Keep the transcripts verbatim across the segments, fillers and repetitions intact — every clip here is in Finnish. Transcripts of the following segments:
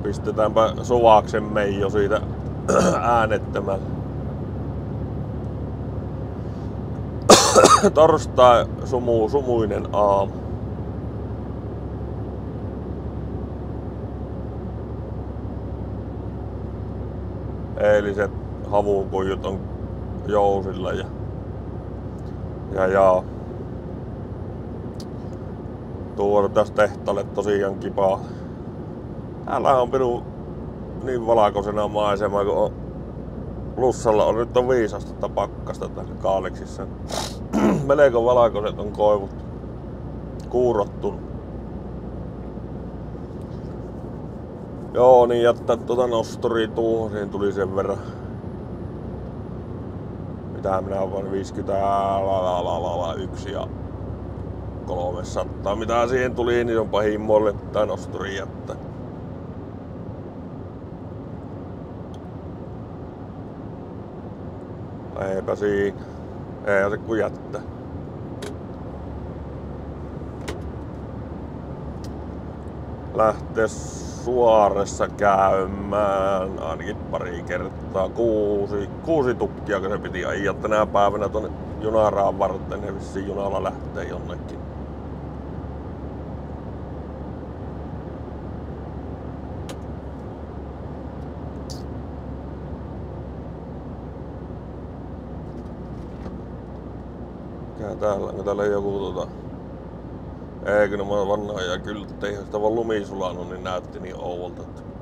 Pistetäänpä Suvaksen Meijo siitä äänettömällä. Torstai sumu, sumuinen aamu. Eiliset havukujut on jousilla ja ja, ja. Tuoda tästä tehtaalle tosiaan kipaa. Täällä on pinu niin valkoisena maisema, kun on plussalla on nyt on viisi astetta pakkasta täällä Kaaliksissa. Melko valkoiset on koivut kuurottunut. Joo, niin jättää tuota nosturia tuohon, siihen tuli sen verran. Mitä minä olen vain viisikymmentäyksi ja kolmesataa. Mitä siihen tuli, niin on pahimmoille tää nosturi jättää. Eipä siinä. Ei se kun jättää. Lähtee Suoressa käymään ainakin pari kertaa. Kuusi, kuusi tukkia, kun se piti ajaa tänä päivänä tonne junaraan varten. Ne vissiin junalla lähtee jonnekin. Mikä täällä? Onko täällä joku tota... Eikö ne vanhaa ja kylttejä, sitä vaan lumi sulanut, niin näytti niin ouvolta.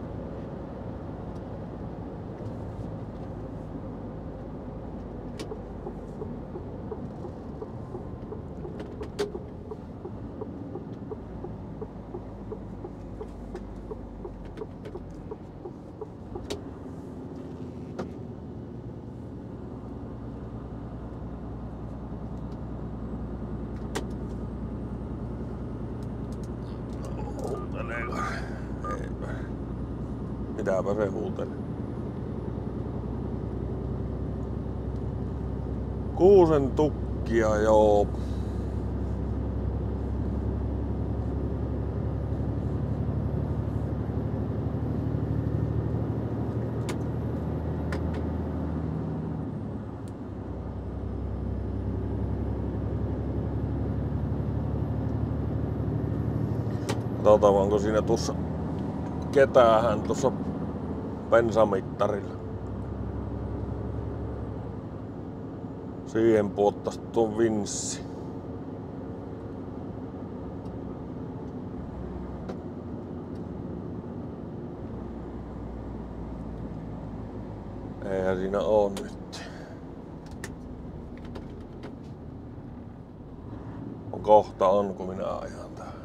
Mitäpä se huutelee? Kuusen tukkia, joo. Katsotaan, onko siinä tuossa ketään tuossa bensamittarilla. Siihen puottais tuon vinssi. Eihän siinä oo nyt. On kohta on, kun minä ajan tähän.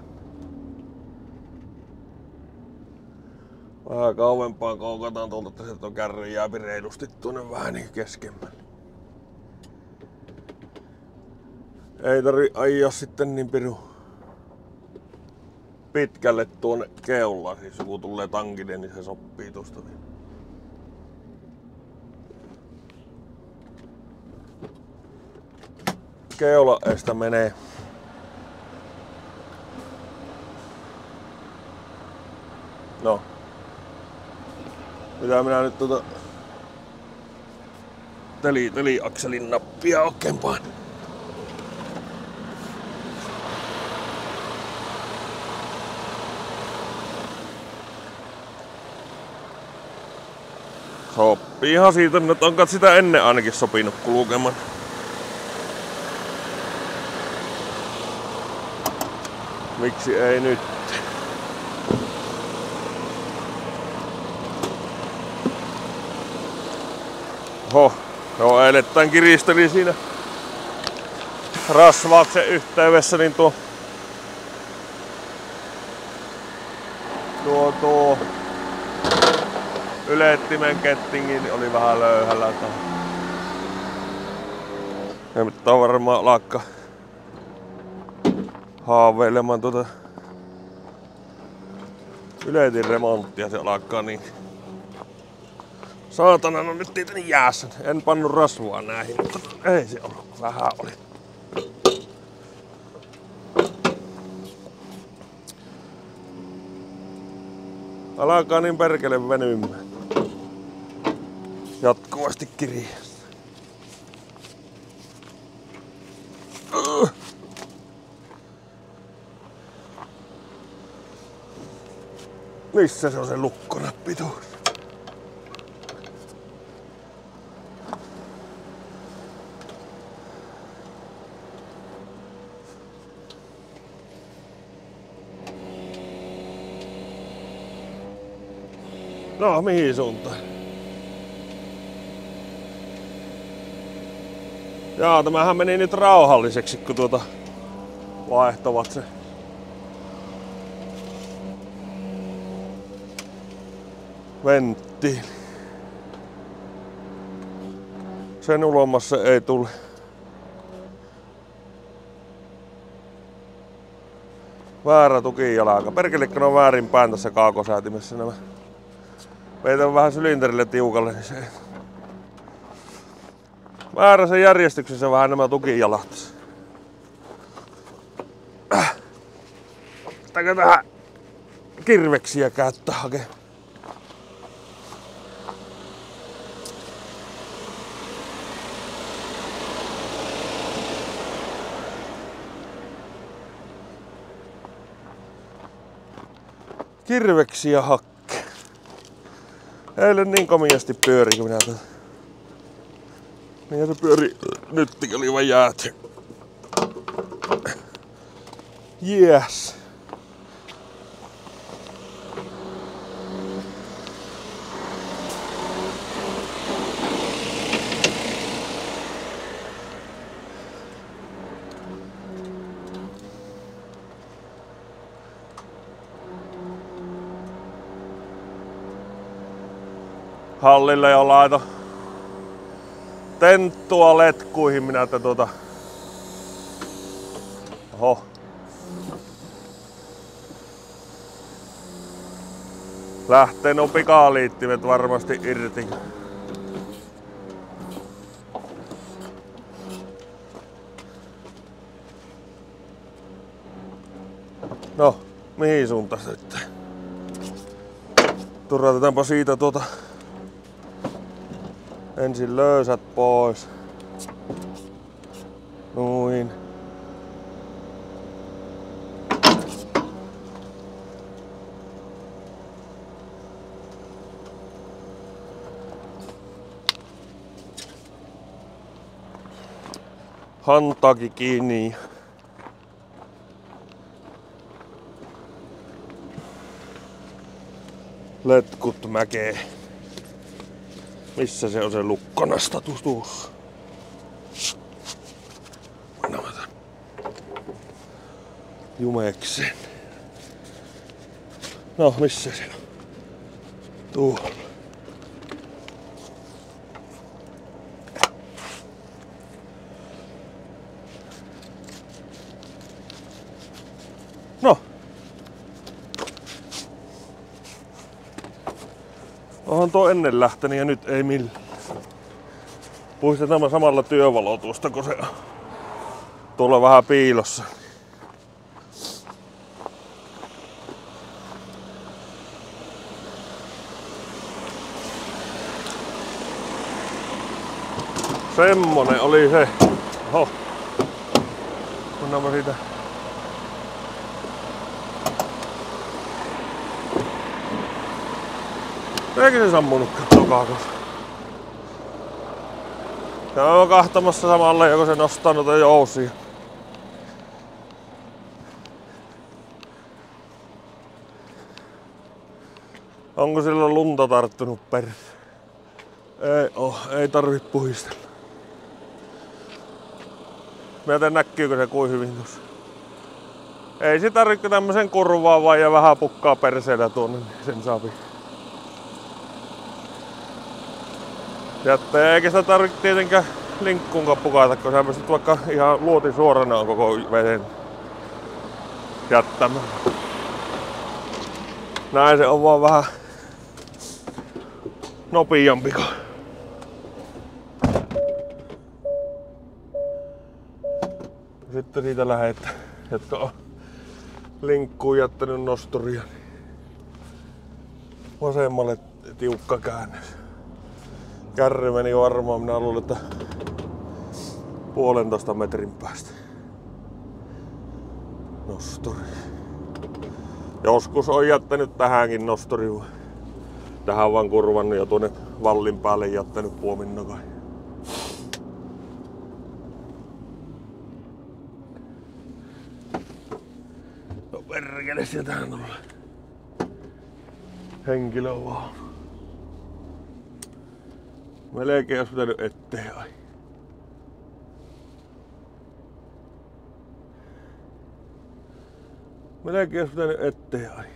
Vähän kauempaa koukataan tuolta, että sieltä on kärry jääpi reilusti tuonne vähän niin keskemmälle. Ei tarvi ajaa sitten niin piru pitkälle tuonne keulaan, siis kun tulee tankille, niin se sopii tuosta. Keulaesta menee. No. Mitä minä nyt tuota teli, teliakselin nappia oikein pain. Sopiihan siitä, nyt onko sitä ennen ainakin sopinut kulkemaan. Miksi ei nyt? Oho, joo, eilettäin kiristeli siinä rasvauksen yhteydessä, niin tuo tuo, tuo ylettimen kettingin oli vähän löyhällä. Ja nyt on varmaan lakka haaveilemaan tuota yletin remonttia, se alkaa niin. Saatana, no nyt niitä niin jäässä. En pannu rasvaa näihin, mutta ei se ollut. Vähän oli. Alkaa niin perkele venymään. Jatkuvasti kirjassa. Missä se on se lukkonappi tuossa? No, mihin suuntaan? Jaa, tämähän meni nyt rauhalliseksi, kun tuota vaihtovat se. Venttiili. Sen ulomassa ei tule. Väärä tukijalka. Perkelikö ne on väärinpäin tässä kaakosäätimessä nämä. Veitän vähän sylinterille tiukalle, niin se väärässä järjestyksessä vähän nämä tukijalat. Pitääkö tähän kirveksiä käyttää hakemaan? Kirveksiä hakkeen. Eilen niin komiasti pyöri, kun minä tätä. Niin se pyöri nytkin oli vaan jääty. Yes. Hallille jo laito tenttua letkuihin minä, että tuota... Oho. Lähtee nuo pikaliittimet varmasti irti. No, mihin suuntaan sitten? Turratetaanpa siitä tuota... Ensin löysät pois. Noin. Hantaakin kiinni. Letkut mäkee. Missä se on se lukkonasta tutuus? No, jumeksen. No, missä se on? Tuolla. No. Onhan tuo ennen lähtenyt ja nyt ei millään. Puistetaan samalla työvalotusta, kun se on tuolla vähän piilossa. Semmonen oli se. Oho. Pannaanpa siitä. Eikö se sammunutkaan tuo kaakos? Se on kahtamassa samalla, joko se nostaa noita jousia. Onko sillä lunta tarttunut perään? Ei oo, ei tarvi puhistella. Mietin näkyykö se kuin hyvin tuossa. Ei se tarvitse tämmösen kurvaa vaan ja vähän pukkaa perseellä tuonne, niin sen saapi. Jättää, eikä sitä tarvitse tietenkään linkkuunkaan pukata, kun sä pystyt vaikka ihan luotin suorana koko veden jättämään. Näin se on vaan vähän nopeampi. Sitten siitä lähetään, jotka on linkkuun jättänyt nosturia. vasemmalle tiukka käännös. Kärry meni varmaan, minä luulen, että puolentoista metrin päästä. Nosturi. Joskus on jättänyt tähänkin nosturi. Tähän vaan kurvannut ja tuonne vallin päälle jättänyt puominnokai. No perkele, sieltähän tulee henkilövaunu. Melkein olisi pitänyt eteen ai. Melkein olisi pitänyt eteen ai.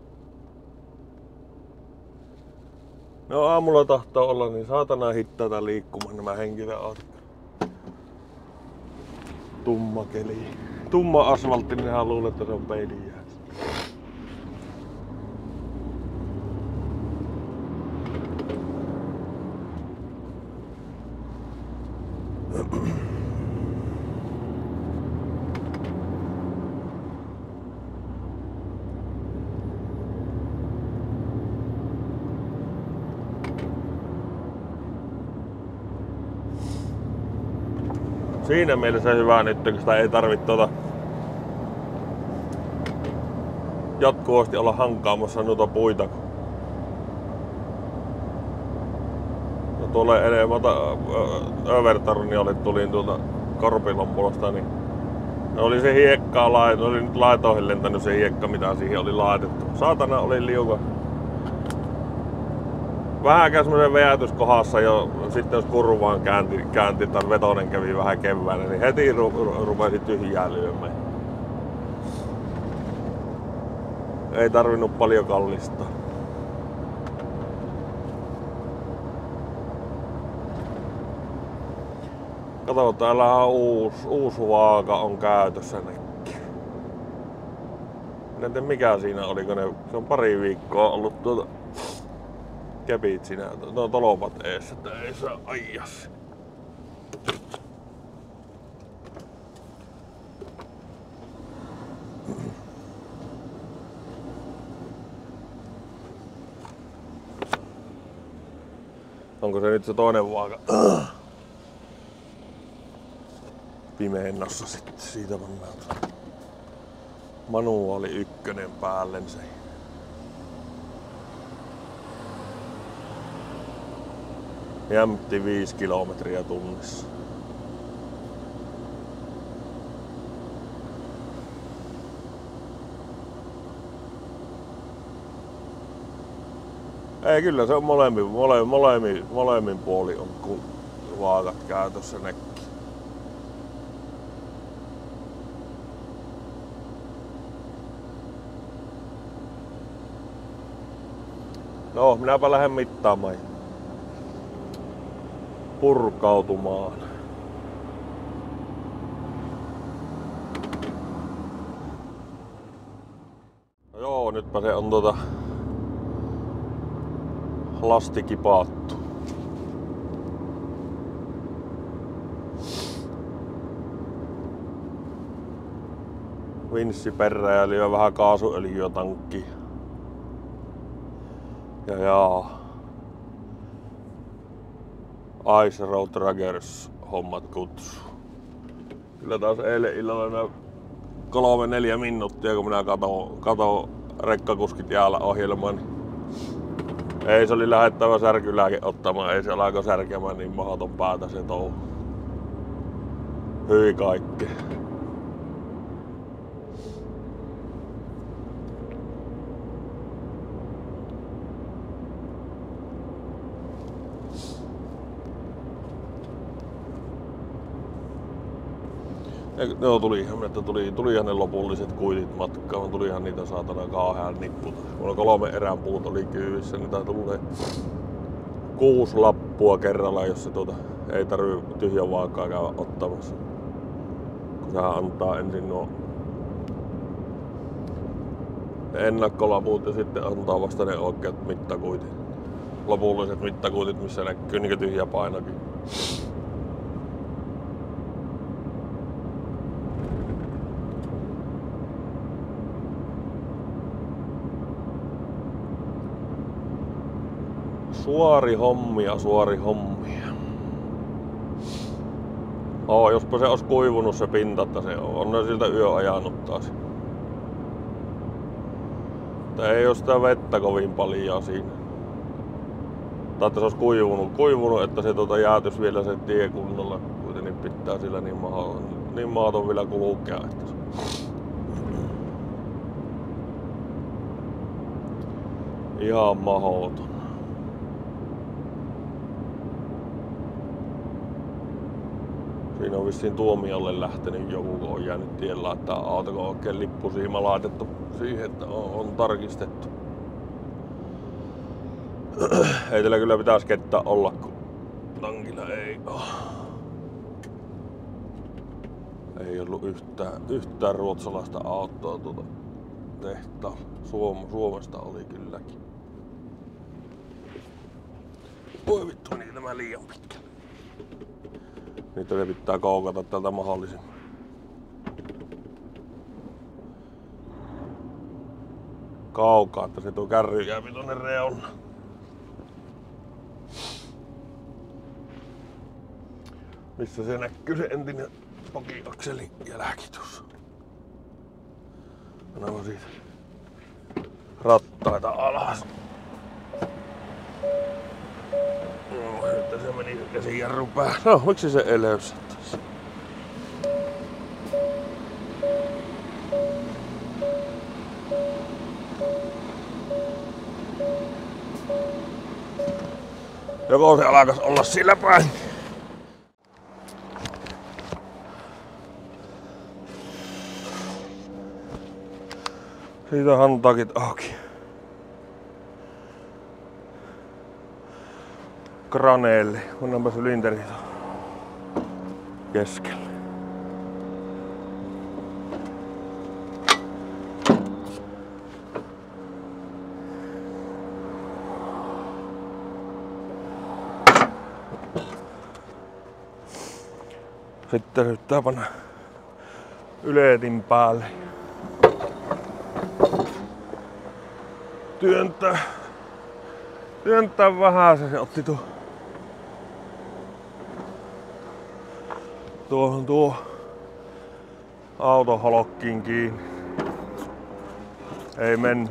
No aamulla tahtoo olla niin saatana hittaita liikkumaan nämä henkilöautot. Tumma keli. Tumma asfaltti, niin nehän luulee, että se on peilin jäässä. Siinä mielessä hyvä nyt, kun sitä ei tarvitse tuota jatkuvasti olla hankaamassa noita puita. No tuolle enemmän Övertorniolle tulin tuolta Korpilonpuolesta, niin ne oli se hiekkaa laitettu, oli nyt laitoihin lentänyt se hiekka, mitä siihen oli laitettu. Saatana oli liuka. Vähänkään semmoinen veätyskohdassa jo, sitten jos kurvaan käänti, käänti tai vetonen kävi vähän keväällä, niin heti ru, ru, rupesi tyhjää lyömään. Ei tarvinnut paljon kallistaa. Kato, täällä uusi, uusi vaaka on käytössä nekki. En tiedä mikä siinä oli, kun ne, se on pari viikkoa ollut tuota kepit siinä, no tolopat eessä, että ei saa ajas. Onko se nyt se toinen vaaka? Pimeennassa sitten, siitä pannaan manuaali ykkönen päällensä. Jämtti viisi kilometriä tunnissa. Ei, kyllä se on molemmin, molemmin, molemmin, molemmin puoli on kun vaakat käytössä nekki. No, minäpä lähden mittaamaan. Purkautumaan. No joo, nytpä se on tota lasti kipaattu. Vinssi perään ja lyö vähän kaasuöljyä tankkiin. Ja jaa. Ice Road Traggers hommat kutsuu. Kyllä taas eilen illalla nää kolme neljä minuuttia, kun minä katon, katon rekkakuskit jäällä ohjelman. Ei, se oli lähettävä särkylääke ottamaan, ei se alako särkemään niin mahdoton päätä se touhu. Hyi kaikki. Joo, tulihan, että tuli, tulihan ne lopulliset kuitit matkaan, tulihan niitä saatana kauhean nipputa. Mulla kolme eränpuut oli kyyvissä, niitä tulee kuusi lappua kerralla, jos se tuota, ei tarvii tyhjän vaakaa käydä ottamassa. Kun sehän antaa ensin nuo ennakkolaput ja sitten antaa vasta ne oikeat mittakuitit. Lopulliset mittakuitit, missä näkyy niin tyhjä painokin. Suori hommia, suori hommia. Oo, jospa se olisi kuivunut se pinta, että se on. On ne siltä yö ajanut taas. Mutta ei oo sitä vettä kovin paljon siinä. Tai että se olisi kuivunut, kuivunut että se tuota jäätys vielä se tie kunnolla. Kuitenkin pitää sillä niin mahdoton, niin mahdoton vielä kulkea. Että se... Ihan mahdoton. Siinä on vissiin tuomiolle lähtenyt joku, kun on jäänyt tien laittaa auto, kun on oikein lippusiima laitettu siihen, että on, on tarkistettu. Ei teillä kyllä pitäisi ketään olla, kun tankilla ei oo. Ei ollut yhtään, yhtään ruotsalaista autoa tuota tehtaalla. Suom, Suomesta oli kylläkin. Voi vittu, niin tämä liian pitkä. Niitä ne pitää koukata tältä mahdollisimman. Kaukaa, että se tuo kärry jääpi tonne reunaan. Missä se näkyy se entinen pokiakselin jälki tuossa. No siitä rattaita alas. No, nyt se meni käsijarru päähän. No, miksi se eleysättäisi? Joko se alkas olla sillä päin? Siitä on hantakit auki. Graneelli. Onneanpa sylinterit keskellä. Sitten yrittää panna yletin päälle. Työntää. Työntää vähän, se otti tuo. Tuohon tuo autoholokkiin kiinni. Ei mennyt.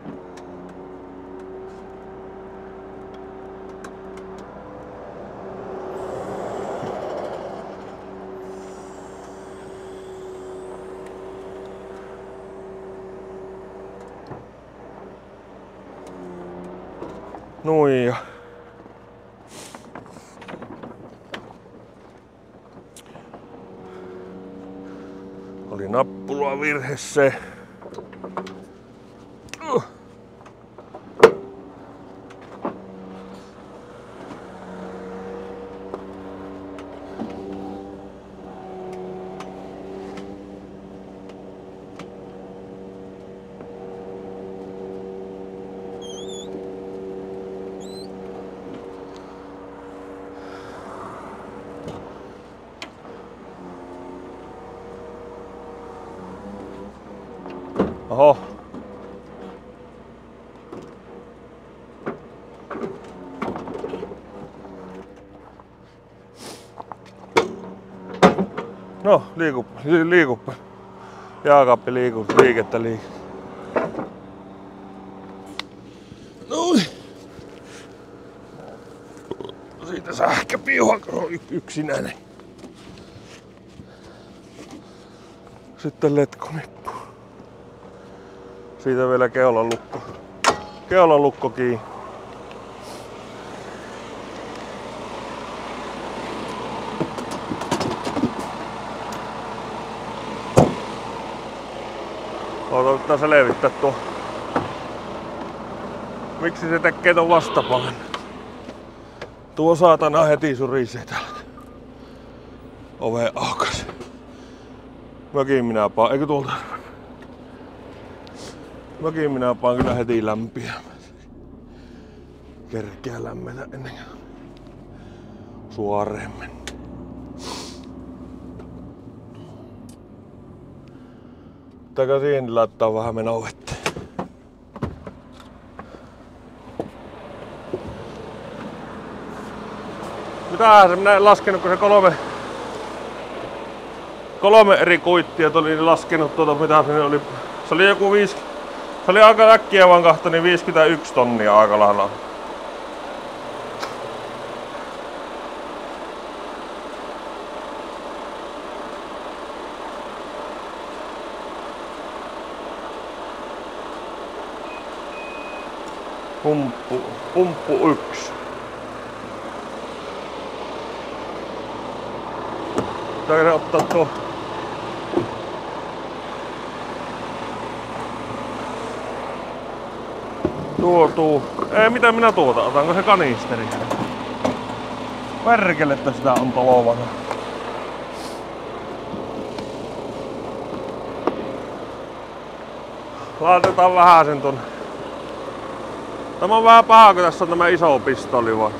Nuija. Oli nappula virhe se. Uh. Oho. No, liikuppa, li, liikuppa. Jaakaappi liiku, liikettä liike. Noin. Siitä sähköpiuha, kun on yksinäinen. Sitten letkonippu. Siitä vielä keulan lukko. Keulan lukko kiinni. Otetaan selvittää tuo. Miksi se tekee ton vastapalan? Tuo saatana heti surisee täältä. Ove aukas. Mökin minä paan, eikö tuolta? Mökin minä paan kyllä heti lämpiämään. Kerkeä lämmetä ennen kuin suoreen mennä. Pitääkö siihen laittaa vähän menoa vettä? Mitähän se, minä en laskenut, kun se kolme, kolme eri kuittia tuli laskenut tuota, mitä se oli. Se oli joku viisi, se oli aika äkkiä vaan kahta, niin viisikymmentäyksi tonnia aika lailla. Pumppu, pumppu yksi. Pitääkö ottaa tuo? Tuo, tuo. Ei, mitä minä tuota? Otanko se kanisteri? Perkele, että sitä on tolovana. Laitetaan vähän sen ton. Tämä on vähän paha, kun tässä on tämä iso pistoli vaan.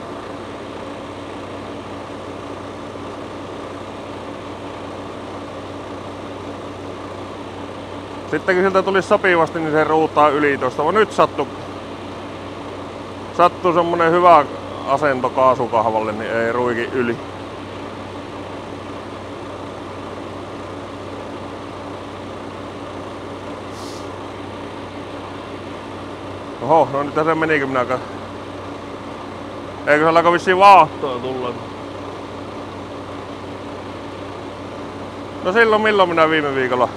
Sitten kun siltä tuli sopivasti, niin se ruutaa yli tuosta. Vaan nyt sattuu, sattuu semmonen hyvä asento kaasukahvalle, niin ei ruikin yli. Oho, no nyt se menikö minäkään. Eikö se alkaa vissiin vaahtoa tulla? No silloin milloin minä viime viikolla?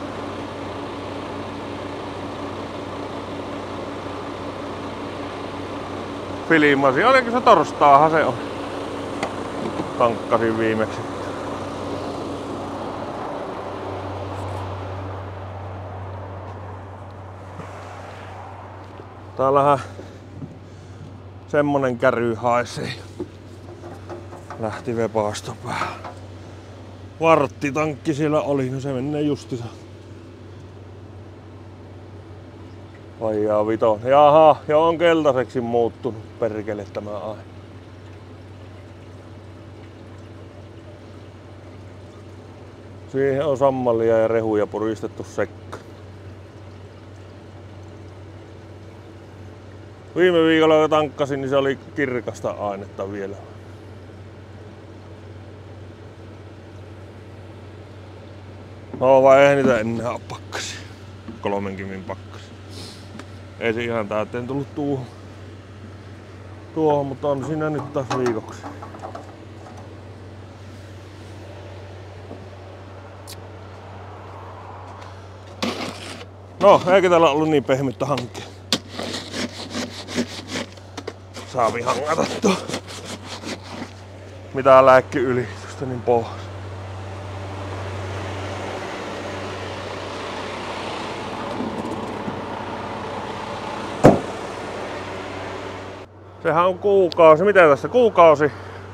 Filmasin. Oliko se torstaahan se on? Tankkasin viimeksi. Täällähän semmonen käry haisee. Lähti vepaasto päähän. Varttitankki siellä oli, no se menee justissa. Vajaa vito. Jaha, jo on keltaiseksi muuttunut perkele tämä aina. Siihen on sammalia ja rehuja puristettu sekka. Viime viikolla kun tankkasin, niin se oli kirkasta ainetta vielä. No vai ei niitä enää ole pakkasi. Kolmenkymmenen pakkasi. Ei se ihan täyteen tullut tuohon. Tuohon, mutta on siinä nyt taas viikoksi. No, eikä täällä ollut niin pehmyttä hankkia. Saavi hangata tuo. Mitä lääkki yli, tuosta niin pohjaa. Sehän on kuukausi. Mitä tässä? Kuukausi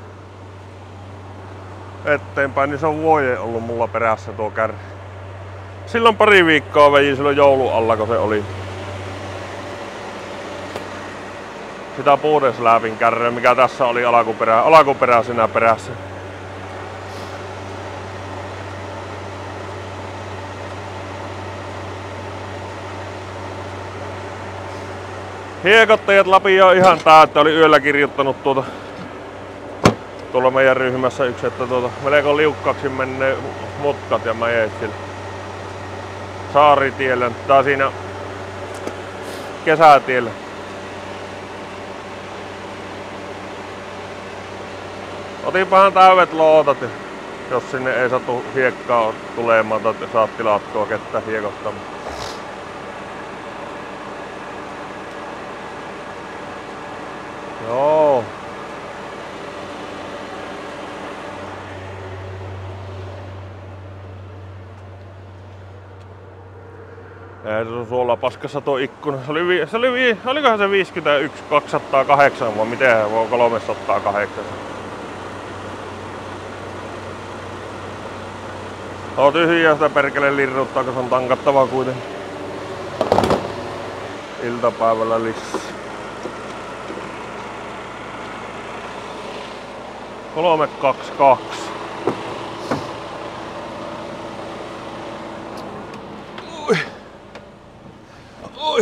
eteenpäin, niin se on vuoden ollut mulla perässä tuo kärry. Silloin pari viikkoa vejin silloin joulun alla, kun se oli. Sitä puudesläpin kärryä, mikä tässä oli alkuperä, alkuperäisenä perässä. Hiekottajat Lapio on ihan täyttä, oli yöllä kirjoittanut tuota tuolla meidän ryhmässä yksi, että tuota melko liukkaaksi menee mutkat ja mäjet sillä Saaritiellä, tai siinä Kesätiellä. Otinpahan täydet lootat, jos sinne ei satu hiekkaa tulemaan tai saat tilattua kettä hiekottamaan. Joo. Ei se on suolla paskassa tuo ikkuna. Se oli, se oli, olikohan se viisikymmentäyksi kaksisataakahdeksan vai miten vai kolmesataakahdeksan? On tyhjiä sitä perkele lirruttaa, kun se on tankattava kuitenkin. Iltapäivällä lisää. kolme kaksi kaksi. Oi. Oi.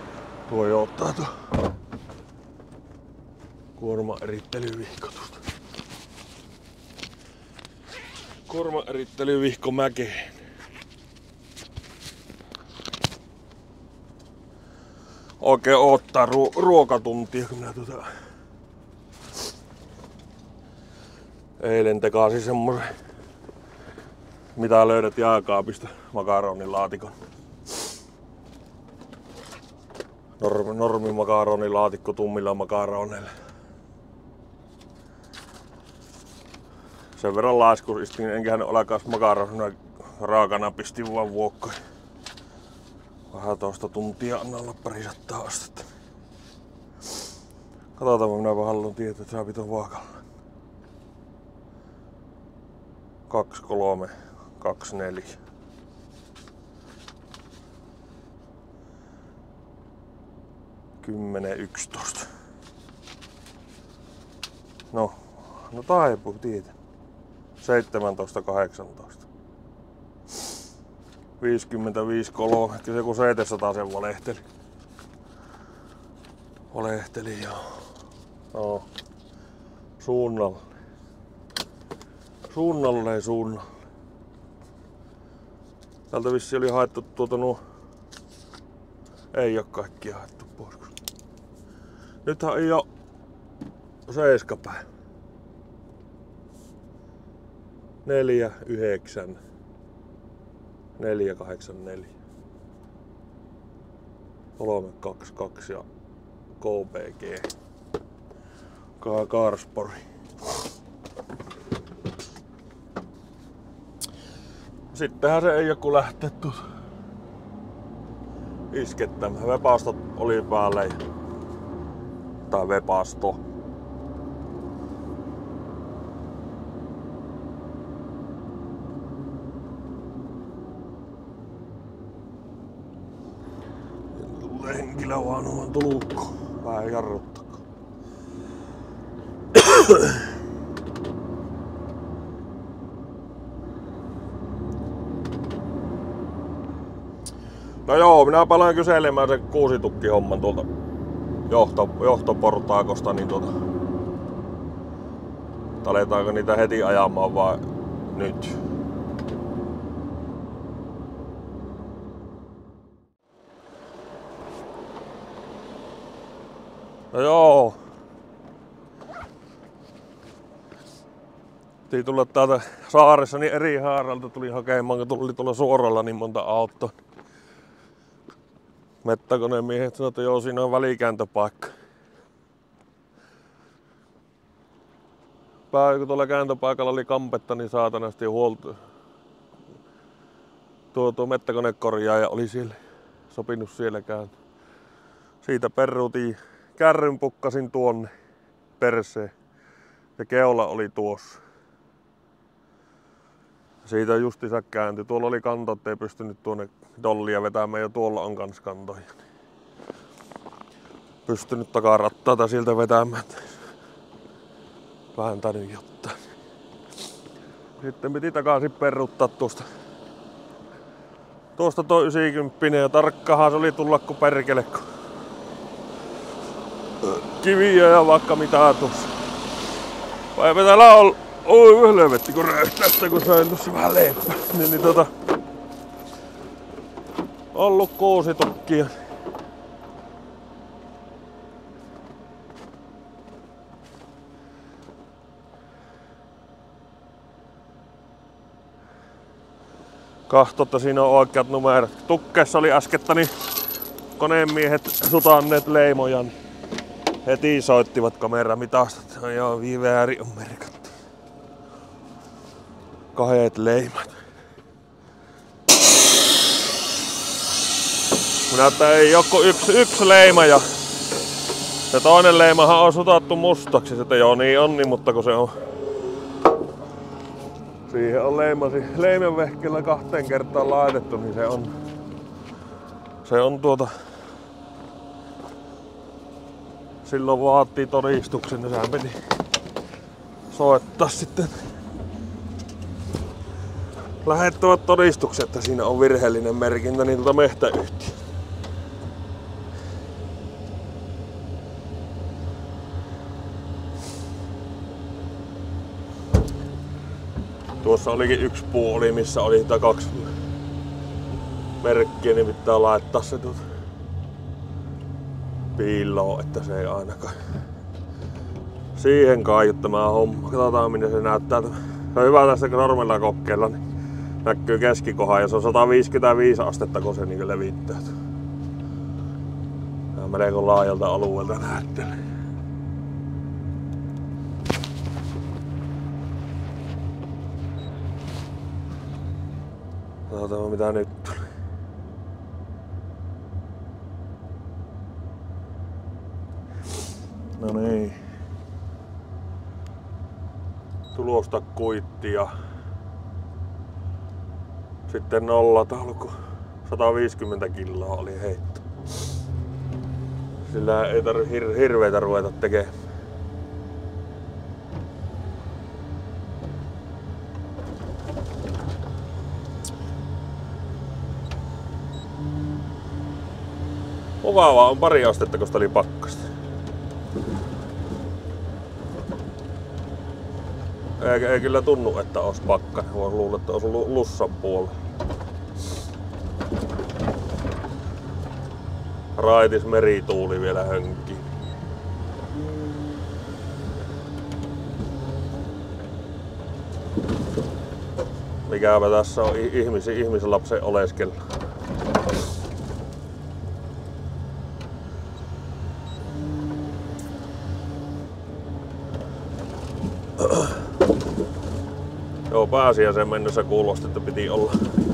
Tuo jo ottaa tuo kuorma erittelyviikotusta. Korma erittely Vihko Mäkeen. Oikein odottaa ru- ruokatuntia, kun minä tuota... Eilen tekasin semmosen, mitä löydät jääkaapista, makaronilaatikon. Normi, normi makaronilaatikko tummilla makaroneilla. Sen verran laisku istin, enköhän olekaan makaronina raakana, pistin vaan vuokkoon. Vähän toista tuntia annalla parisattaa astetta. Katsotaan, minäpä haluan tietää, että saa pito vaakalla. kaksi kolme kaksi neljä. kymmenen yksitoista. No, no taipuu tietä. seitsemäntoista kahdeksantoista. viisikymmentäviisi kolme. Ehkä se kun seitsemänsataa sen valehteli. Valehteli joo. No. Suunnalle. Suunnalle suunnalle. Täältä vissi oli haettu tuota nuo. Ei oo kaikkia haettu pois. Nythän ei oo seiskapäin. Neljä, yhdeksän. Neljä, kahdeksan, neljä. Kolme, kaksi, kaksi ja K B G. Karspori. Sittenhän se ei joku lähtee tuossa iskettämään. Vepastot oli päällä. Ja... Tai vepasto. Tulee henkilö vaan oman tulukko. Vähän jarruttakaan. No joo, minä palaan kyselemään sen kuusitukkihomman tuolta johto, johtoportaakosta, niin tuota... Aletaanko niitä heti ajamaan vai nyt? No joo. Piti tulla täältä saaressa niin eri haaralta tuli hakemaan, kun tuli tuolla suoralla niin monta autoa. Mettäkoneen miehet sanoi, että joo, siinä on välikääntöpaikka. Pää, kun tuolla kääntöpaikalla oli kampetta, niin saatanasti huolto. Tuo, tuo mettäkonekorjaaja oli siellä, sopinut siellä kääntää. Siitä peruutin, kärryn pukkasin tuonne perseen ja keula oli tuossa. Siitä justiinsa kääntyi. Tuolla oli kanto, ettei pystynyt tuonne dollia vetämään ja tuolla on kans kantoja. Pystynyt takarattaata sieltä vetämään. Vääntänyt jotain. Sitten piti takaisin peruttaa tuosta. Tuosta toi yhdeksänkymmentä ja tarkkahan se oli tulla kun perkele. Kiviä ja vaikka mitä tuossa. Vai täällä on... Oi helvetti kun röyhtästä kun sain tuossa vähän leipää. Niin, niin tota... Ollut kuusitukkia. Kahto, että siinä on oikeat numerot. Tukkeessa oli äskettä niin koneemiehet sutanneet leimojan. Heti soittivat kameramitasta. No joo, V V R on merkattu. Kahdet leimat. Näyttää ei joku yksi, yksi leima ja se toinen leimahan on sutattu mustaksi. Että joo niin on, niin, mutta kun se on siihen on leimasi leimenvehkellä kahteen kertaan laitettu, niin se on se on tuota silloin vaatii todistuksen ja sehän piti soittaa sitten lähettävät todistukset, että siinä on virheellinen merkintä niin tuota mehtäyhtiö. Tuossa olikin yksi puoli, missä oli sitä kaksi merkkiä, niin pitää laittaa se tuota piiloon, että se ei ainakaan siihen kaiu tämä homma. Katsotaan minne se näyttää. Se on hyvä tässä normaalilla kokeilla, niin näkyy keskikohan ja se on sata viisikymmentäviisi astetta, kun se niin levittää. Tää melko laajalta alueelta näyttelee. Katsotaan mitä nyt tuli. No niin. Tulosta kuittia. Sitten nolla taulukko. sata viisikymmentä kiloa oli heitto. Sillä ei tarvi hir hirveitä ruveta tekemään. Mukavaa on pari astetta, kun sitä oli pakkasta. Ei, ei kyllä tunnu, että olisi pakkanen. Voin luulla, että olisi lussan puolella. Raitis merituuli vielä hönkii. Mikäpä tässä on ihmis, ihmislapsen oleskella. Joo, pääsiäisen mennessä kuulosti, että piti olla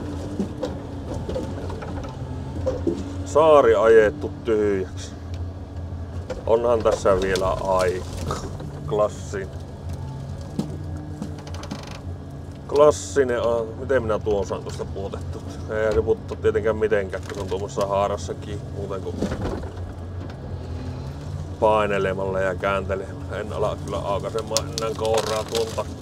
saari ajettu tyhjäksi. Onhan tässä vielä aika. Klassin. Klassinen on. Miten minä tuon saan tuosta puotettua? Ei se puttu tietenkään mitenkään, kun se on tuommoissa haarassakin muuten kuin painelemalla ja kääntelemalla. En ala kyllä aukaisemaan enää kouraa tuon takia.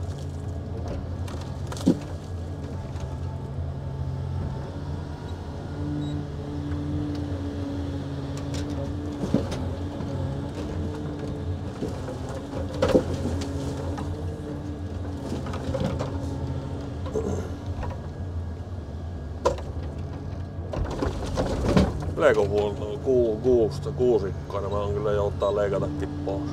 Leikohuolto ku, kuusta, kuusikkoa, nämä on kyllä joutaa leikatakin pois.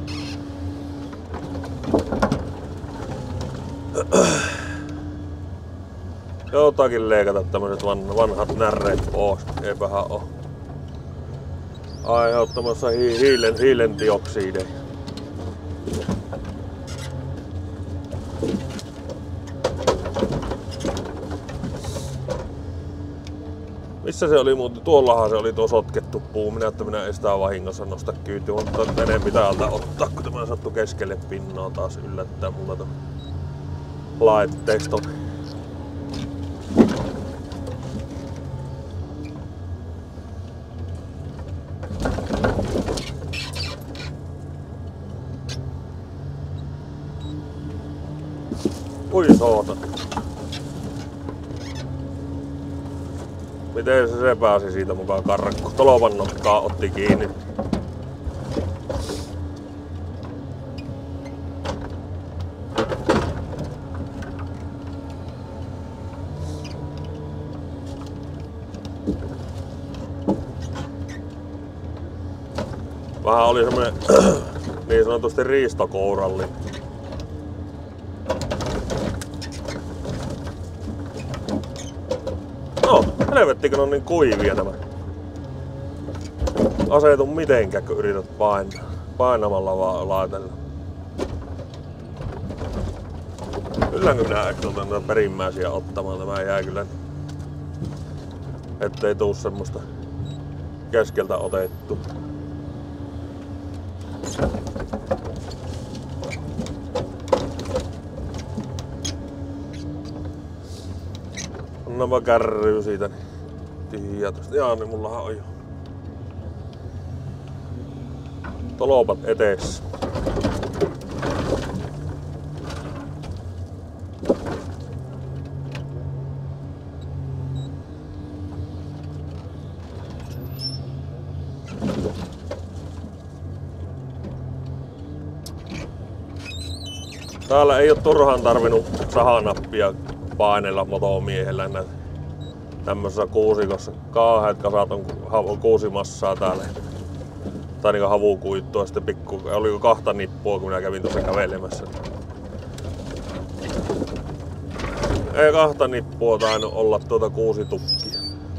Joutakin leikata tämmöiset vanhat närreet pois, eipähän oo aiheuttamassa hi hiilen, hiilen dioksideja. Missä se oli muuten? Tuollahan se oli tuo sotkettu puu. Minä, että minä ei sitä vahingossa nosta kyytiä, mutta enemmän täältä ottaa, kun tämä sattu keskelle pinnaa taas yllättää mulla tämän laitteiston. Ui soota. Miten se, se pääsi siitä mukaan karkku? Tolovan nokkaa otti kiinni. Vähän oli semmonen niin sanotusti riistokouralli. No, helvettikö on niin kuivia nämä. Asetu mitenkään, kun yrität painaa. Painamalla vaan laitella. Kyllänkö minä ehkä otan näitä perimmäisiä ottamaan? Tämä jää kyllä, ettei tuu semmoista keskeltä otettu. Annapa kärryy siitä, niin tyhjää tosta. Jaa, niin mullahan on jo tolopat eteessä. Täällä ei oo turhaan tarvinnut sahanappia painella motomiehellä näitä tämmöisessä kuusikossa. Kaaheet kasat on kuusimassaa täällä. Tai niinku havukuittua, sitten pikku, oliko kahta nippua kun minä kävin tuossa kävelemässä. Ei kahta nippua tainnut olla tuota kuusi tukkia.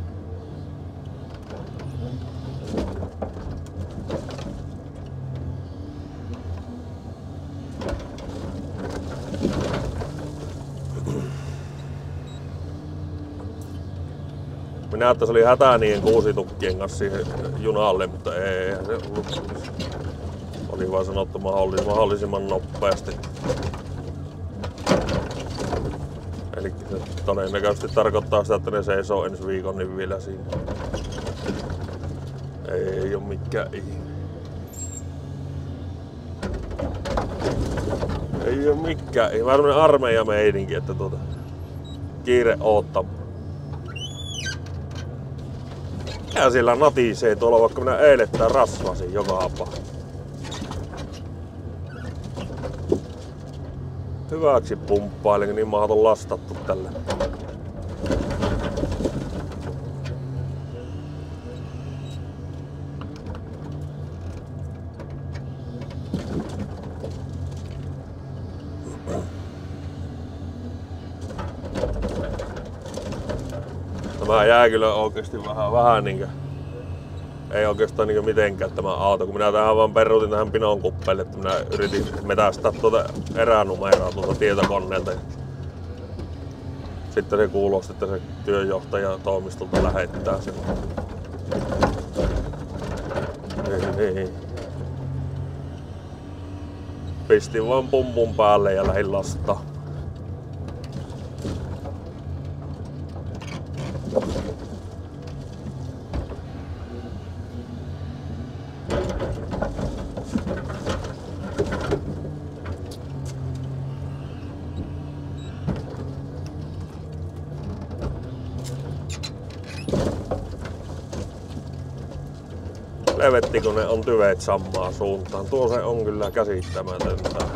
Minä että se oli hätä niiden kuusitukkien kanssa siihen junalle, mutta ei se ollut. Oli vaan sanottu mahdollisimman, mahdollisimman nopeasti. Eli se todennäköisesti tarkoittaa sitä, että ne seisoo ensi viikon niin vielä siinä. Ei, ei oo mikään ihme. Ei oo mikään ihme. Vähän semmonen armeija meininki, että tuota kiire oottamaan. Mikä siellä natisee tuolla, vaikka minä eilettään rasvasin joka hapa. Hyväksi pumppailen, niin mahat on lastattu tällä. Tämä jää kyllä oikeesti vähän, vähän niinkö, ei oikeastaan niinkö mitenkään tämä auto, kun minä tähän vaan peruutin tähän pinon kuppeille, että minä yritin metästää tuota eränumeroa tuolta tietokoneelta. Sitten se kuulosti, että se työnjohtaja toimistolta lähettää sen. Ei, ei. Pistin vaan pumpun päälle ja lähdin lastaa. Levetti kun ne on tyveet samaan suuntaan. Tuo se on kyllä käsittämätöntä.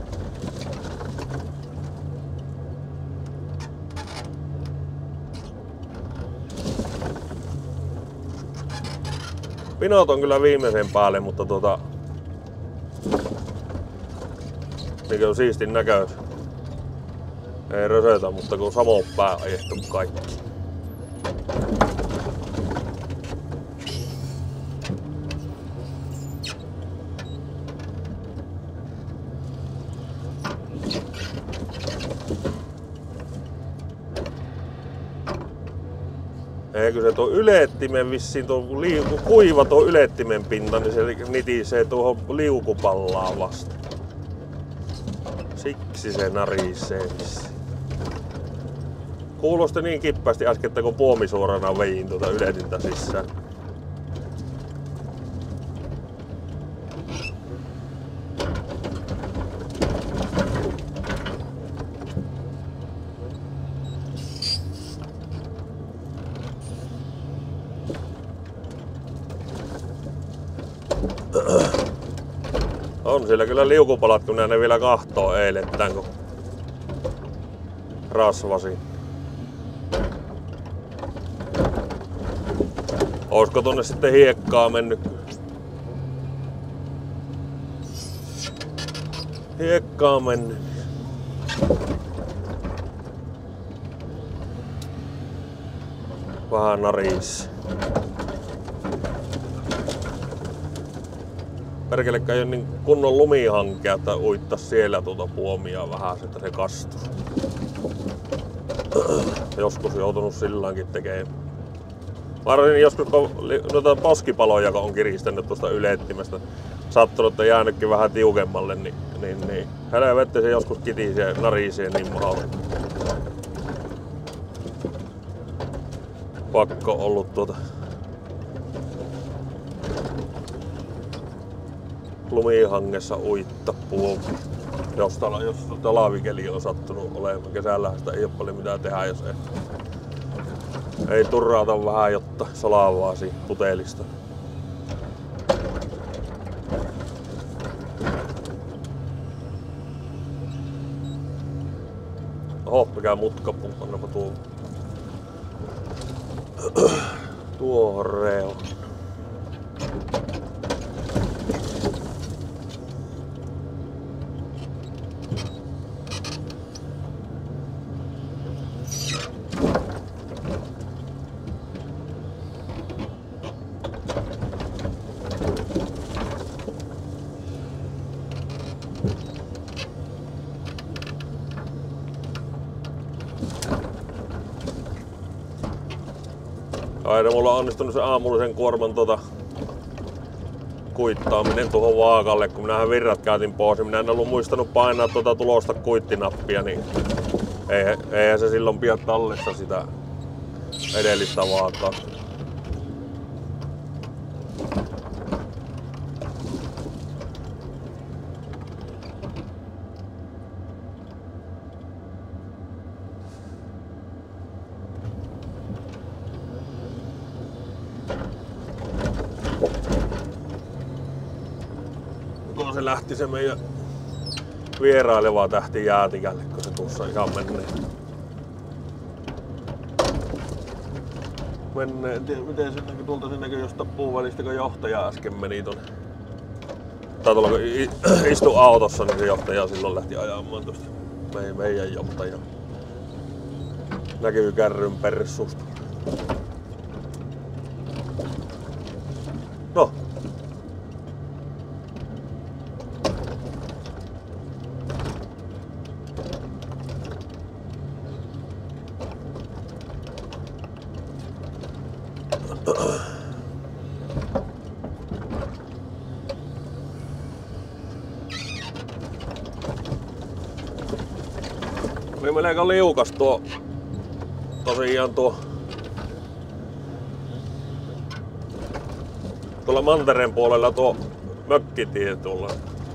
Pinot on kyllä viimeisen päälle, mutta tota mikä on siistin näköis. Ei rösötä, mutta kun samo pää ajettu kaikki. Eikö se tuo ylettimen vissiin, tuo liuku, kuiva tuo ylettimen pinta, niin se nitisee tuohon liukupallaan vasta. Siksi se narisee vissiin. Kuulosti niin kippästi äsken, että kun puomisuorana vein tuota yletintä sisään. On siellä kyllä liukupalat, kun ne vielä kahtoo eilettään, kun rasvasin. Oisko tonne sitten hiekkaa mennyt? Hiekkaa mennyt. Vähän naris. Perkelekkä ei ole niin kunnon lumihankea, että uittais siellä tuota puomia vähän, että se kastuu. Joskus joutunut silläkin tekemään. Varsin joskus kun noita poskipaloja kun on kiristänyt tuosta ylettimestä, sattunut, että jäänytkin vähän tiukemmalle, niin, niin, niin. Helvetti se joskus kitisee ja narisee niin mahdolla. Pakko ollut tuota lumihangessa uitta puomi. Jos, tala, jos talvikeli on sattunut olemaan, kesällähän sitä ei ole paljon mitään tehdä, jos ei, ei turraata vähän jotta salavaa siitä putelista. Oho, mikä mutkapuu, annapa tuo. Tuohon reunaan. Aina mulla on onnistunut se aamullisen kuorman tota kuittaaminen tuohon vaakalle, kun minähän virrat käytin pois, niin minä en ollut muistanut painaa tuota tulosta kuittinappia, niin eihän se silloin pidä tallessa sitä edellistä vaakaa. Se lähti se meidän vieraileva tähti jäätikälle, kun se tuossa ihan menee. Menee, en tiedä miten se näkyy tuolta sen näkyy jostain puun välistä, kun johtaja äsken meni tonne. Tai tuolla kun istui autossa, niin se johtaja silloin lähti ajamaan tuosta meidän, meidän johtaja. Näkyy kärryn perssusta. No. Oli melko liukas tuo, tosiaan tuo, tuolla mantereen puolella tuo mökkitie tuolla.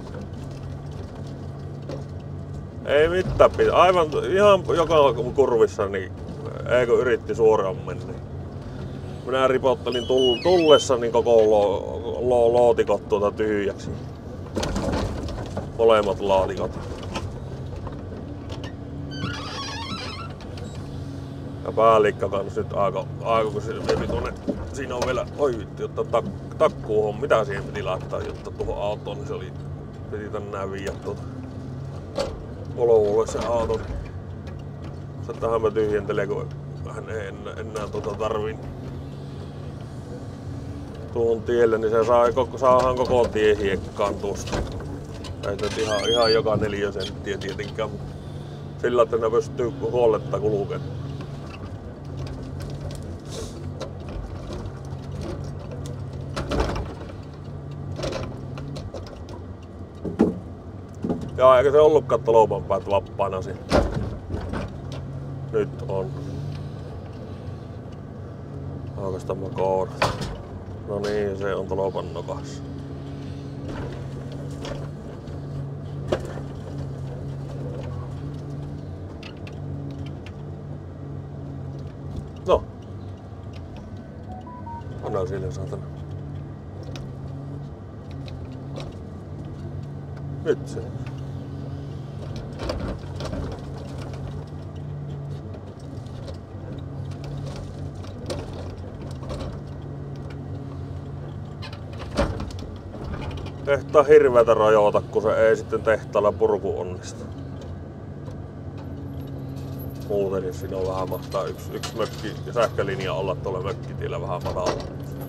Ei mitään, aivan ihan joka kurvissa, niin eikö yritti suoraan mennä. Minä ripottelin tullessa niin koko lo, lo, lootikot tuota tyhjäksi. Molemmat laatikot. Ja päällikkä kans nyt aika, aika kun se meni tuonne. Siinä on vielä, oi vittu, jotta tak, takkuuhon, mitä siihen piti laittaa, jotta tuohon autoon, niin se oli, piti tänään viiä tuota Volvolle se auto. Se tähän mä tyhjentelen, kun hän ei enää, enää tuota tarvii tuohon tielle, niin se saa, saadaan koko tie hiekkaan tuosta. Ei nyt ihan, ihan joka neljä senttiä tietenkään, mutta sillä, että ne pystyy huoletta kulkemaan. Jaa, eikä se ollutkaan tolpanpäät vapaana siinä. Nyt on. Oikeastaan mä koodat. No niin, se on tolpan nokassa. No. Anna sille saatana. Nyt se. Tehtaa hirveätä rajoita, kun se ei sitten tehtaalla purku onnistu. Muuten niin siinä on vähän mahtaa yksi, yksi mökki ja sähkölinja olla tuolla mökkitiellä vähän matalalla.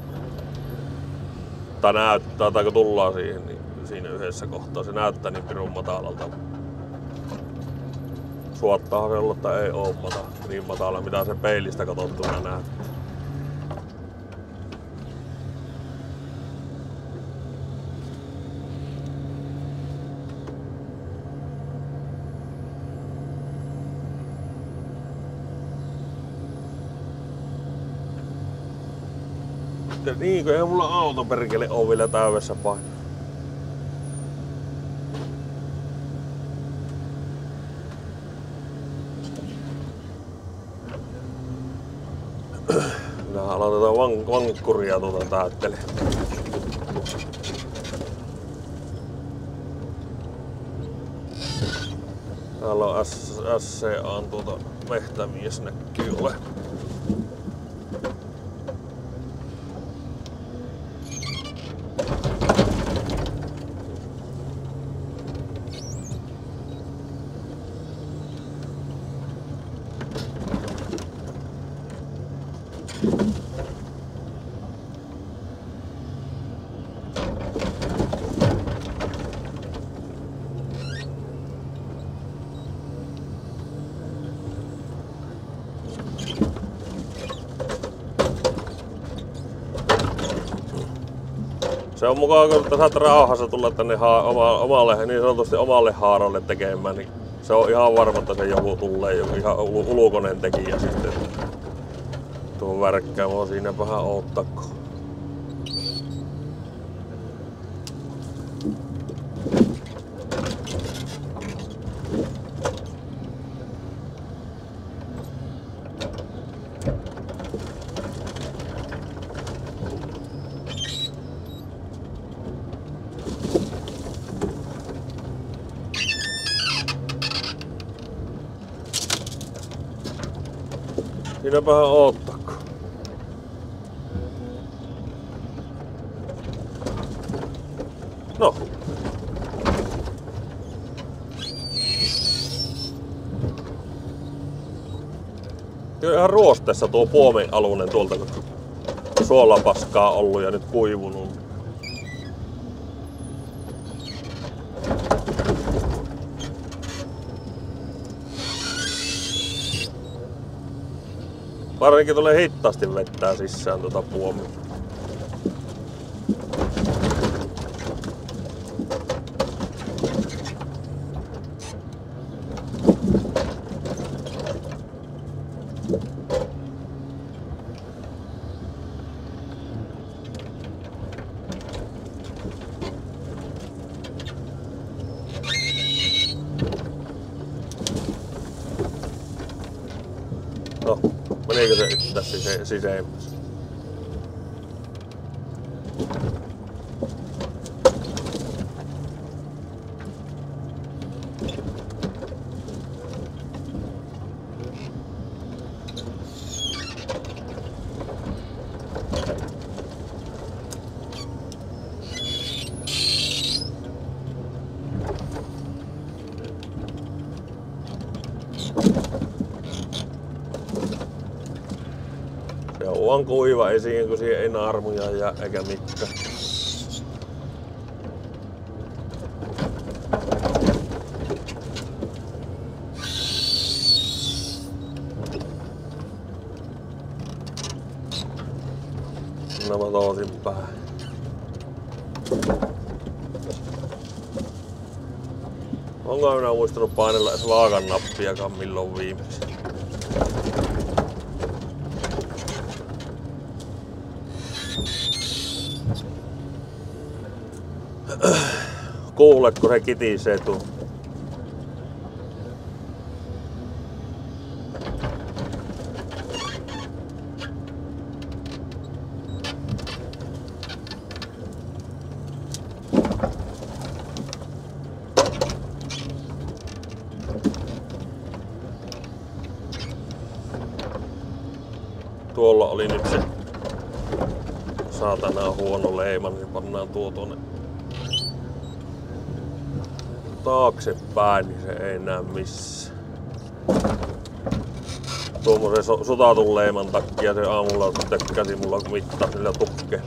Tai näyttää, tai kun tullaan siihen, niin siinä yhdessä kohtaa se näyttää niin pirun matalalta. Suottaahan se olla, että ei oo matala, niin matala, mitä se peilistä katsottuna näyttää. Ja niin kuin ei mulla auto perkele oo vielä täydessä paino. Minä aloitetaan van vankkuria tuota täyttelee. Täällä on S C A:n tuota mehtämies näkyy ole. Se on mukava, kun saat rauhassa tulla tänne omalle, niin sanotusti omalle haaralle tekemään, niin se on ihan varma, että se joku tulee, joku ihan ulkoinen tekijä sitten tuon värkkäämään. Siinäpähän oottako. Siinäpähän oottako. No. Kyllä ihan ruosteessa tuo puomin alunen tuolta, kun suolapaskaa ollut ja nyt kuivunut. Varsinkin tulee hitaasti vettää sisään tuota puomia. No, menikö se itse tässä sisäimmässä? Se on kuiva, ei siihen, kun siihen ei naarmuja jää eikä mitään. No mä toisin päin. Onko minä muistanut painella edes vaakan nappiakaan milloin viimeksi? Kuule, kun se kitisee tuo. Tuolla oli nyt se saatana huono leima, niin pannaan tuo tuonne taaksepäin, niin se ei näe missään. Tuommoisen sutatun leiman takia se aamulla tökkäsi mulla mittaa sillä tukkeella.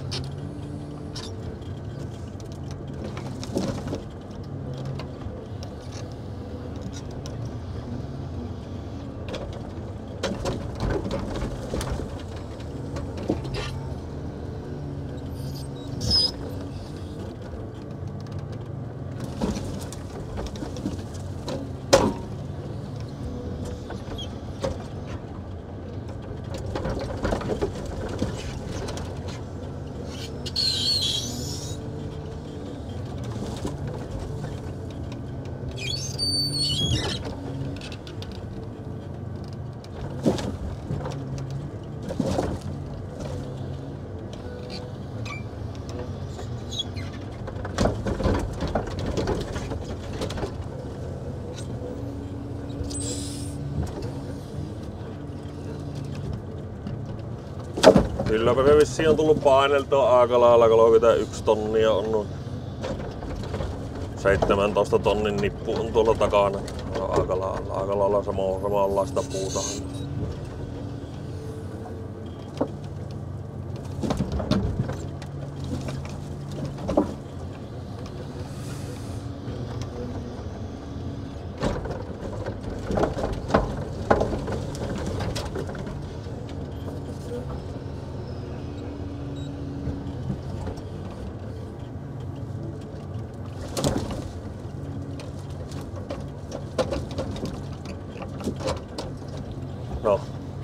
kylläpä se vissiin on tullut paineltua aika lailla, kolmekymmentäyksi tonnia on noin. seitsemäntoista tonnin nippu on tuolla takana. Aika lailla, aika lailla sama, samanlaista puuta. No.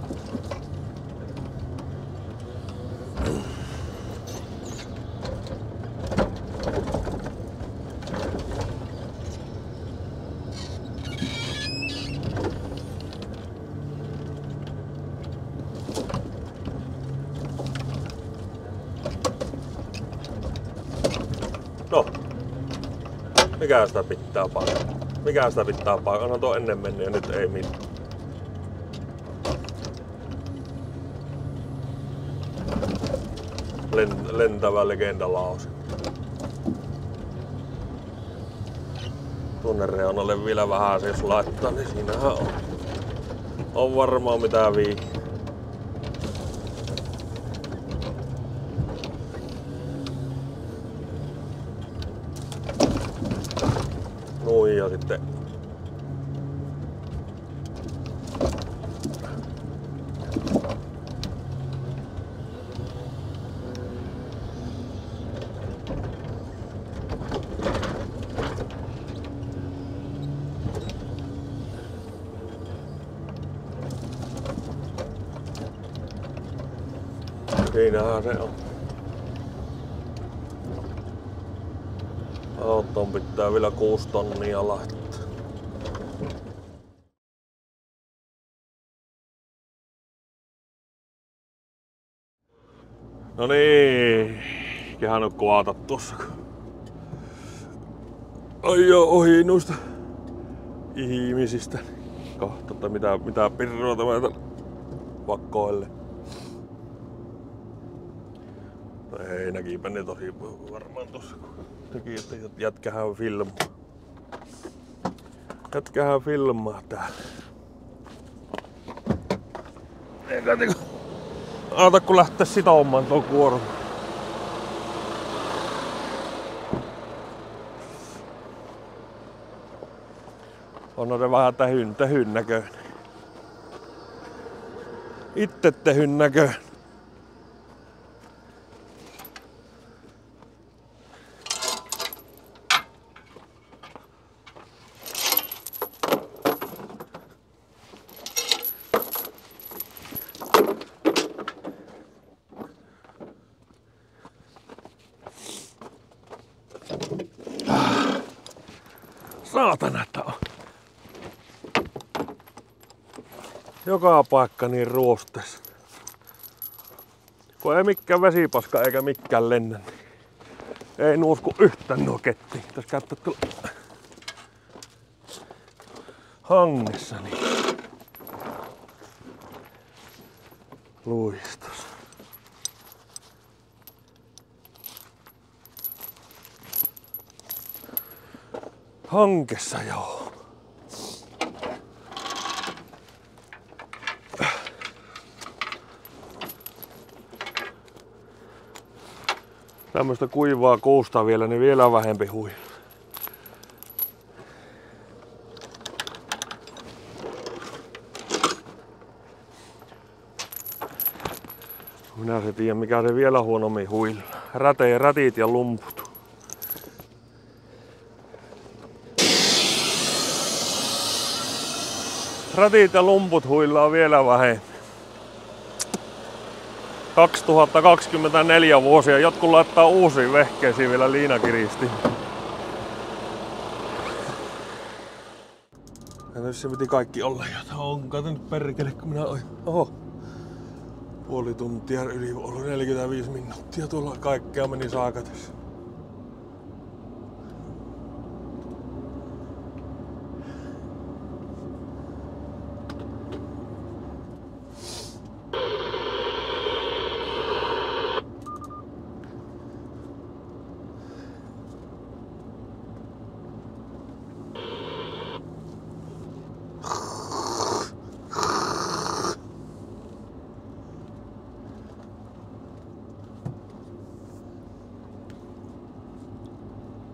No. Mikä sitä pitää paikata? Mikä sitä pitää paikata? Onhan tuo ennen mennyt ja nyt ei mitään. Lentävä legendalausi. Tuonne reunalle vielä vähän jos laittaa, niin siinähän on. On varmaan mitä vii. Noin ja sitten siinähän se on. Autoon pitää vielä kuusi tonnia laittaa. No niin, kehän on kuata tossa. Ai joo, ohi noista ihmisistä. Kahtotta mitä, mitä pirroa tämä vakkoille. No ei, näkipä ne tosi varmaan tossa, kun teki, että jätkähän filmaa. Jätkähän filmaa täällä. Eikä teko. Aata kun lähtee sitomaan tuon kuorma. On se vähän tehyn, tehyn näköinen. Itse tehyn näköinen. Saatana, että on. Joka paikka niin ruostes. Kun ei mikään vesipaska eikä mikään lennä, niin ei nuusku yhtään nuo kettiin. Tässä käyttää tuolla hangessa niin luistos. Hankessa joo. Tämmöstä kuivaa kuusta vielä, niin vielä vähempi hui. Minä se tiedän mikä se vielä huonommin huilla. Räte, rätit ja lumput. Rätit ja lumput huillaa vielä vähemmän. kaksituhattakaksikymmentäneljä vuosia. Jotkut laittaa uusiin vehkeisiin vielä liinakiristi. Ja nyt se piti kaikki olla. Onko nyt perkele kun minä oon. Oho. Puoli tuntia yli ollut neljäkymmentäviisi minuuttia. Tuolla kaikkea meni saakatessa.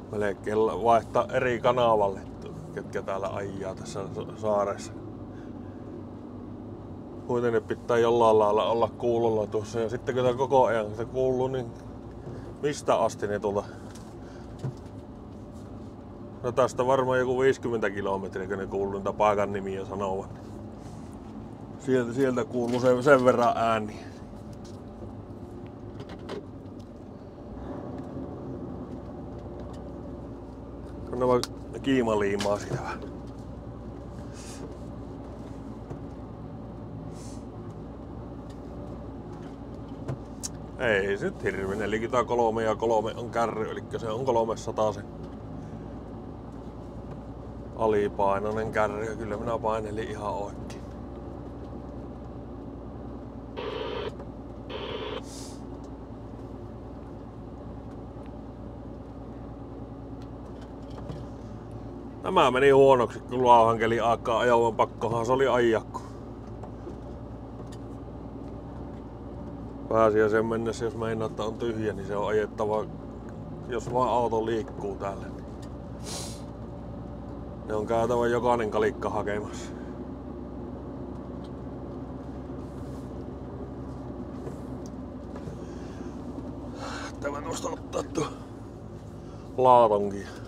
melkein vaihtaa eri kanavalle, ketkä täällä ajaa tässä saaressa. Kuitenkin pitää jollain lailla olla kuulolla tuossa, ja sitten kun tää koko ajan se kuuluu, niin mistä asti ne tulla? No tästä varmaan joku viisikymmentä kilometriä, kun ne kuuluu niitä paikan nimiä sanovat. Sieltä, sieltä kuuluu sen, sen verran ääni. Kanna vaan kiimaliimaa siitä vähän. Ei se nyt hirveän, eli tää kolme ja kolme on kärry, eli se on kolmesataa se alipainoinen kärry, ja kyllä minä painelin ihan oikein. Tämä meni huonoksi, kun lauhankeli aikaa ajoin, pakkohan se oli ajakko. Pääsiäisen mennessä, jos meinaa, että on tyhjä, niin se on ajettava, jos vaan auto liikkuu täällä. Ne on käytävä jokainen kalikka hakemassa. Tämä tuosta ottaa tuo laatonkin.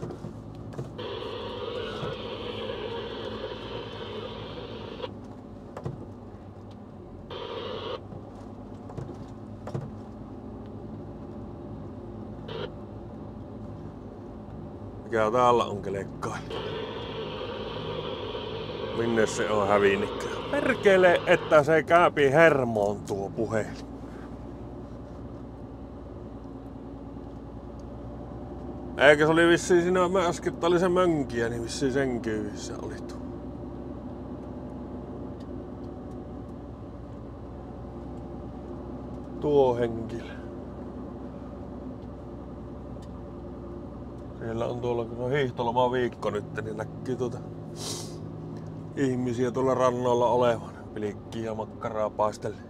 Mikä täällä on kelekkai? Minne se on hävinnikään? Perkele, että se käypi hermoon tuo puhelin. Eikä se oli vissiin siinä äsken, että oli se mönkiä, niin vissiin sen kyyvissä oli tuo. Tuo henkilö. Siellä on tuolla, kun on hiihtoloma viikko nyt, niin näkyy tuota ihmisiä tuolla rannoilla olevan. Pilikkiä ja makkaraa paistellen.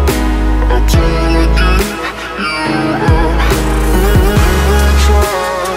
I'll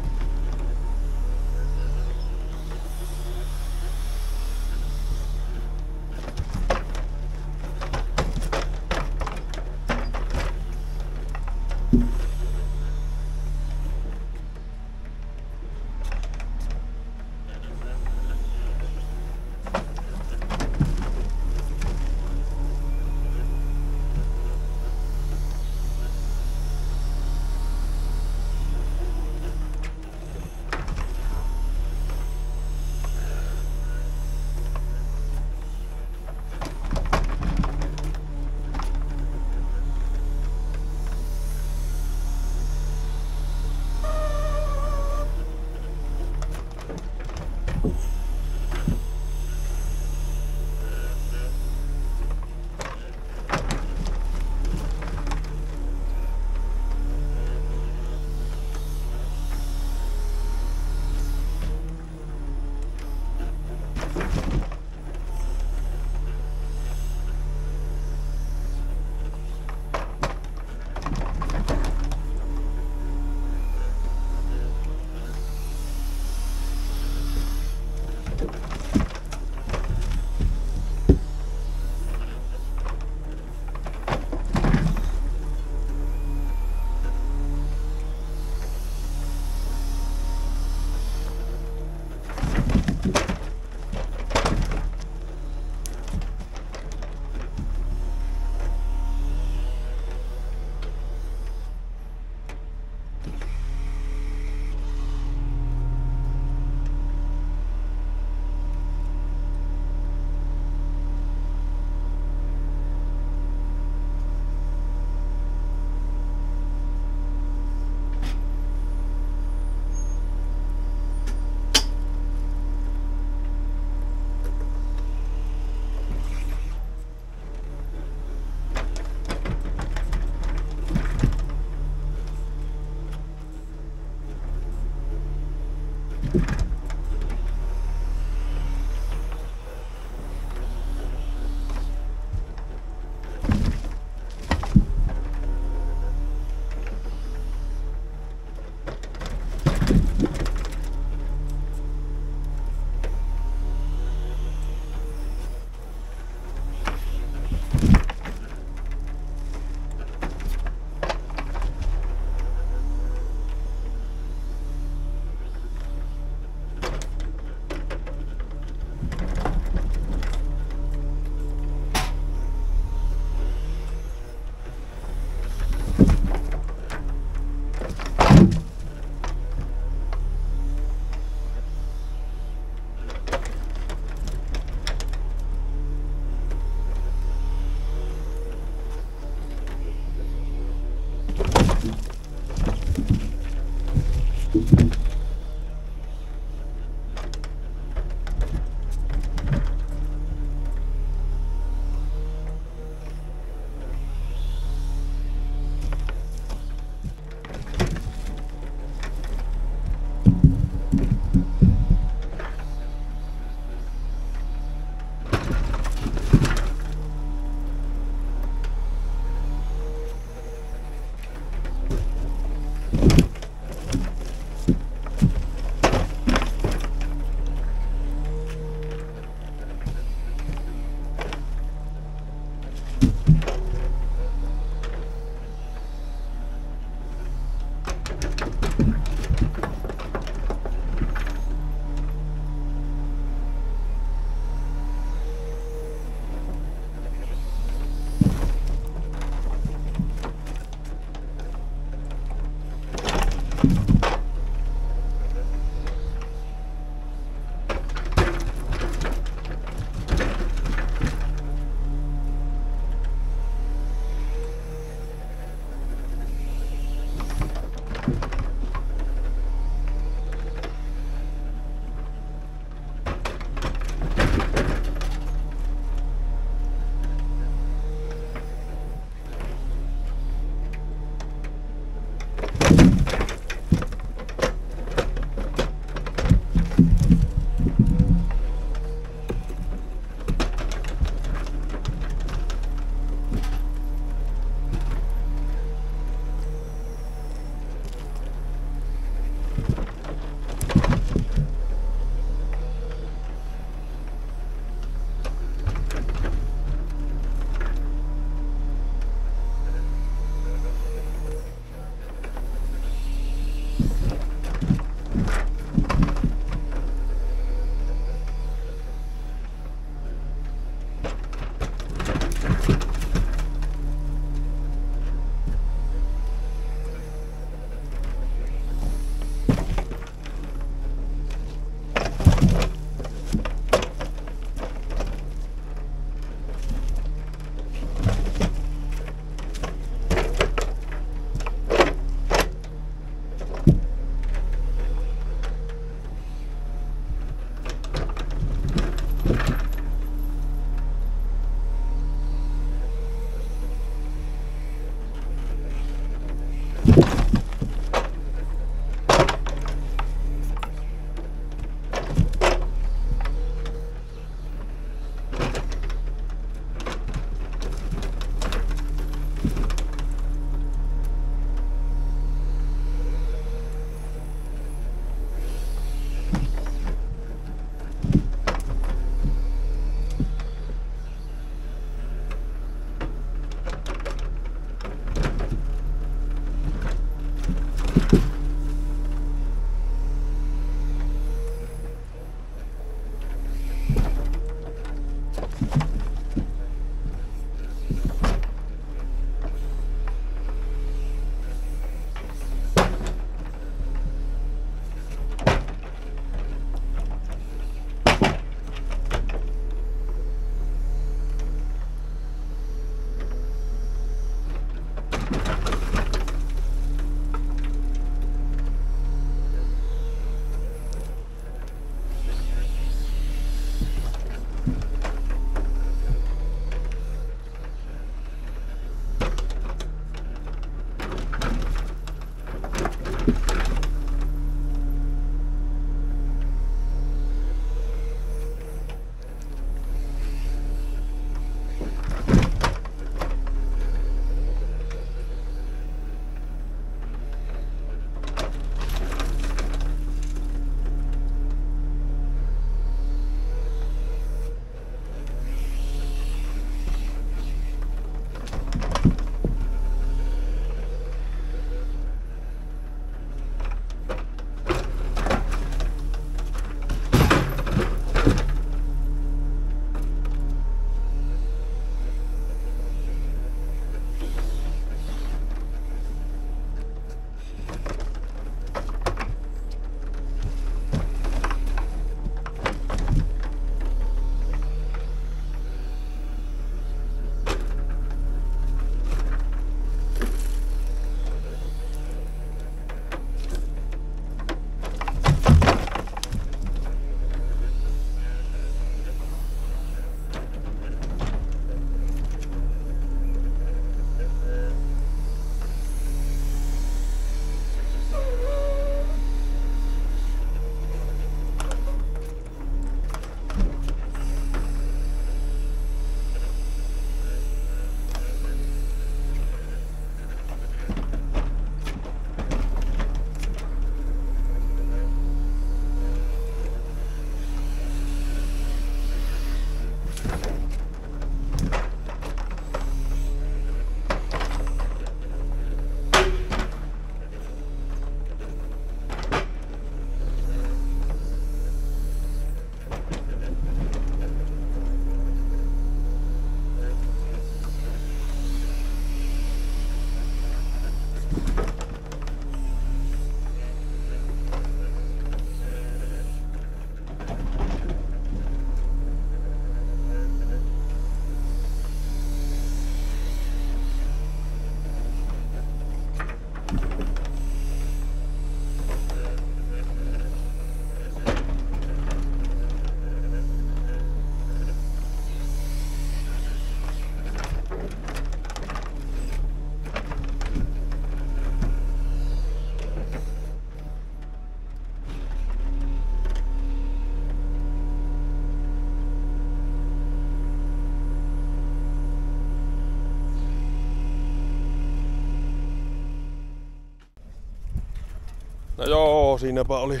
No joo, siinäpä oli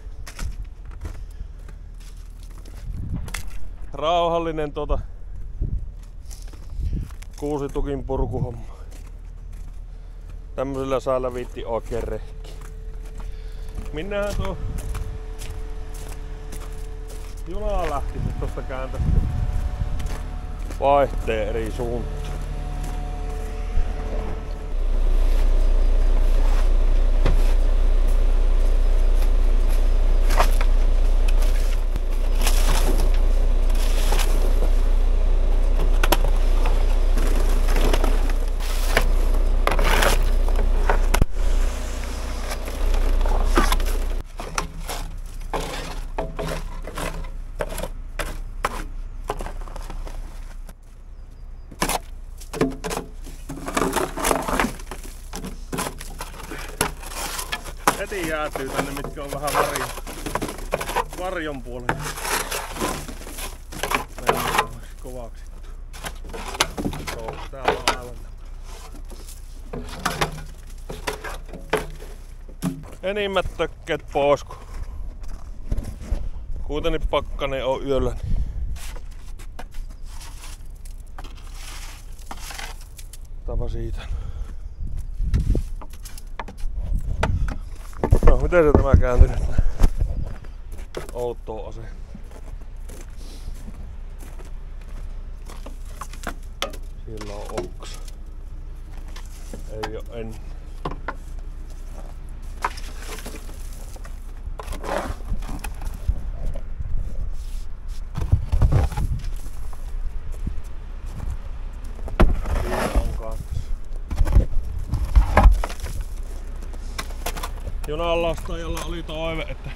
rauhallinen tuota kuusitukin purkuhomma. Tämmöisellä saa lävitti oikein rehki. Minähän tuo junaa lähti nyt tosta kääntästä vaihteen eri suuntaan. Heti jäätyy tänne, mitkä on vähän varjon, varjon puolella. Mennään kovaksi. Joo, täällä on aivan. Enimmät tökkeet pois, kun kuitenkin pakkanen on yöllä. Tava siitä. No, miten se tämä kääntyi nyt? Outoa ase. Sillä on oksa. Ei oo en. Junanlastajalla oli toive, että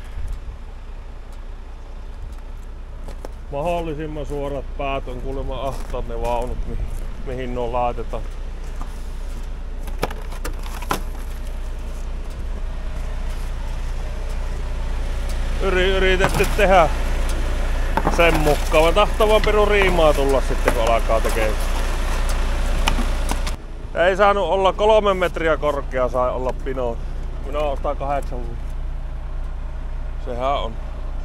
mahdollisimman suorat päät on kuulemma ahtaat ne vaunut, mihin, mihin ne laitetaan. Yri, yritetty tehdä sen mukaan. Mä tahtoo vaan pirun riimaa tulla sitten, kun alkaa tekemään. Ei saanut olla kolme metriä korkea, sai olla pino. Minä oon sata kahdeksan. Sehän on.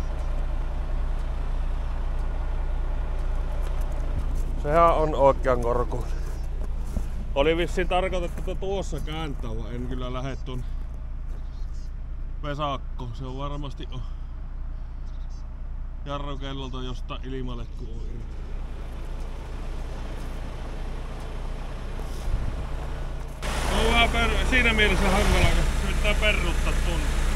Sehän on oikean korkuun. Oli vissiin tarkoitettu, että tuossa kääntää, vaan en kyllä lähde tuon Vesakkoon. Se on varmasti on jarrukellolta jostain ilmaletku on irti. On vähän per... siinä mielessä hankala, kun yrittää perruttaa tuonne.